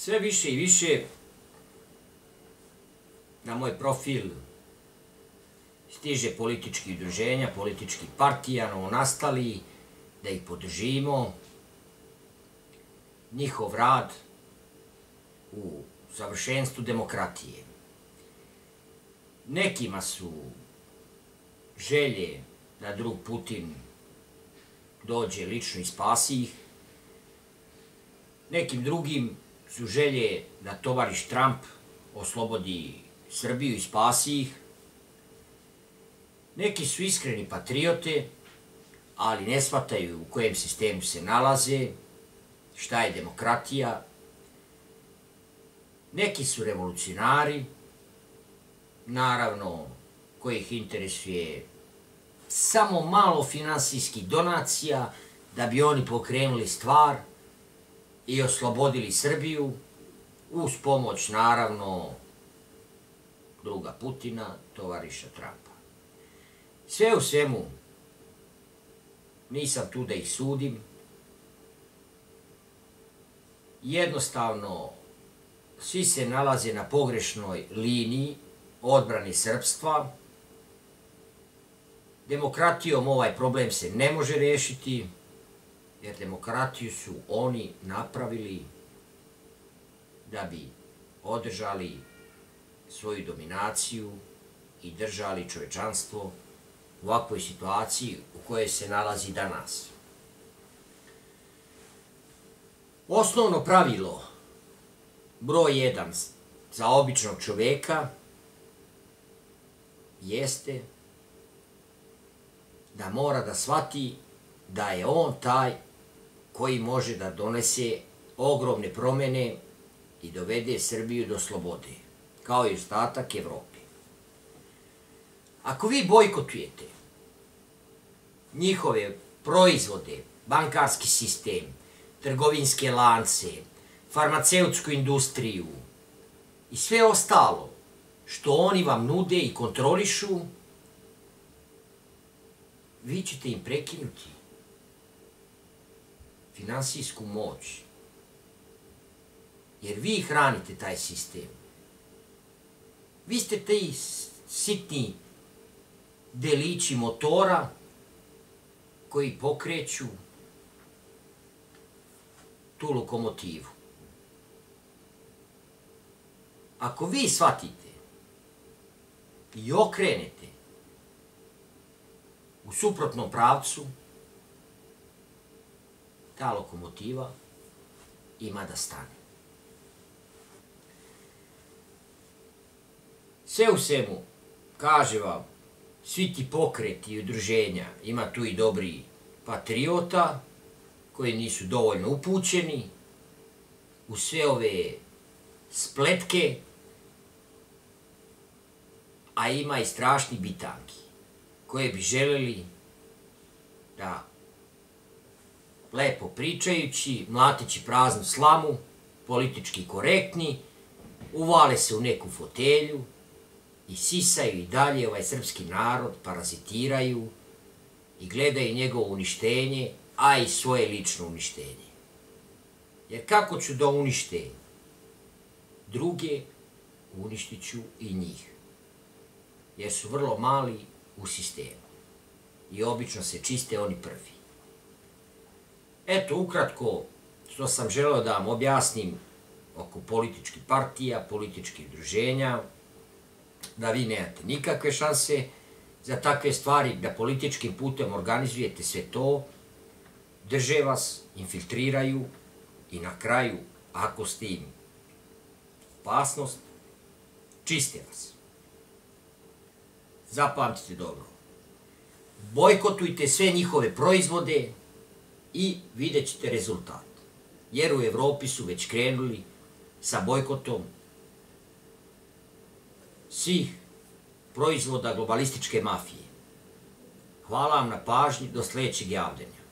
Sve više i više na moj profil stiže političkih udruženja, političkih partija, novonastali, da ih podržimo, njihov rad u savršenstvu demokratije. Nekima su želje da drug Putin dođe lično i spasi ih, nekim drugim su želje da tovariš Trump oslobodi Srbiju i spasi ih, neki su iskreni patriote, ali ne shvataju u kojem sistemu se nalaze, šta je demokratija, neki su revolucionari, naravno, kojih interesuje samo malo finansijskih donacija da bi oni pokrenuli stvar i oslobodili Srbiju, uz pomoć, naravno, druga Putina, tovariša Trumpa. Sve u svemu, nisam tu da ih sudim, jednostavno, svi se nalaze na pogrešnoj liniji odbrani srpstva. Demokratijom ovaj problem se ne može rešiti, jer demokratiju su oni napravili da bi održali svoju dominaciju i držali čovečanstvo u ovakvoj situaciji u kojoj se nalazi danas. Osnovno pravilo, broj 1 za običnog čoveka, jeste da mora da shvati da je on taj koji može da donese ogromne promene i dovede Srbiju do slobode, kao i ostatak Evrope. Ako vi bojkotujete njihove proizvode, bankarski sistem, trgovinske lance, farmaceutsku industriju i sve ostalo što oni vam nude i kontrolišu, vi ćete im prekinuti finansijsku moć, jer vi hranite taj sistem. Vi ste ti sitni delići motora koji pokreću tu lokomotivu. Ako vi shvatite i okrenete u suprotnom pravcu, ta lokomotiva ima da stane. Sve u svemu, kaže vam, svi ti pokreti i udruženja, ima tu i dobri patriota, koji nisu dovoljno upućeni u sve ove spletke, a ima i strašni bitangi, koje bi želeli da, lepo pričajući, mlateći praznu slamu, politički korektni, uvale se u neku fotelju i sisaju i dalje ovaj srpski narod, parazitiraju i gledaju njegovo uništenje, a i svoje lično uništenje. Jer kako ću da unište druge, uništit ću i njih. Jer su vrlo mali u sistemu. I obično se čiste oni prvi. Eto, ukratko, što sam želeo da vam objasnim oko političkih partija, političkih udruženja, da vi nemate nikakve šanse za takve stvari, da političkim putem organizujete sve to, drže vas, infiltriraju i na kraju, ako ste im opasnost, čiste vas. Zapamtite dobro. Bojkotujte sve njihove proizvode i vidjet ćete rezultat. Jer u Evropi su već krenuli sa bojkotom svih proizvoda globalističke mafije. Hvala vam na pažnji, do sledećeg javljanja.